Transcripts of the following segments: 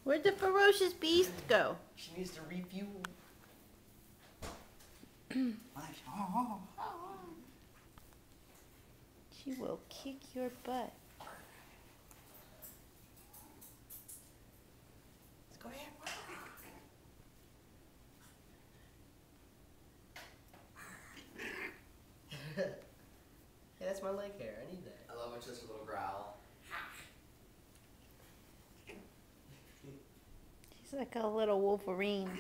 Where'd the ferocious beast go? She needs to refuel. She will kick your butt. Let's go ahead. Hey, that's my leg hair. I need that. I love when she does her little growl. She's like a little Wolverine.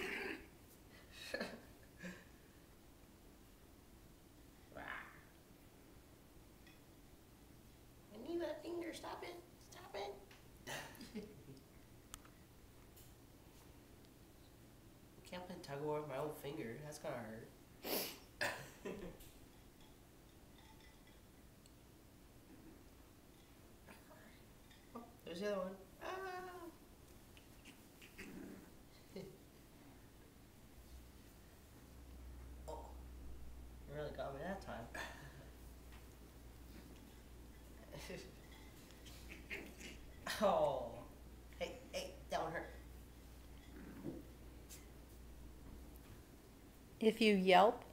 I need that finger. Stop it. Stop it. Can't play tug of war with my old finger. That's gonna hurt. Oh, there's the other one. Ah. Oh, you really got me that time. Oh, hey, that one hurt. If you yelp,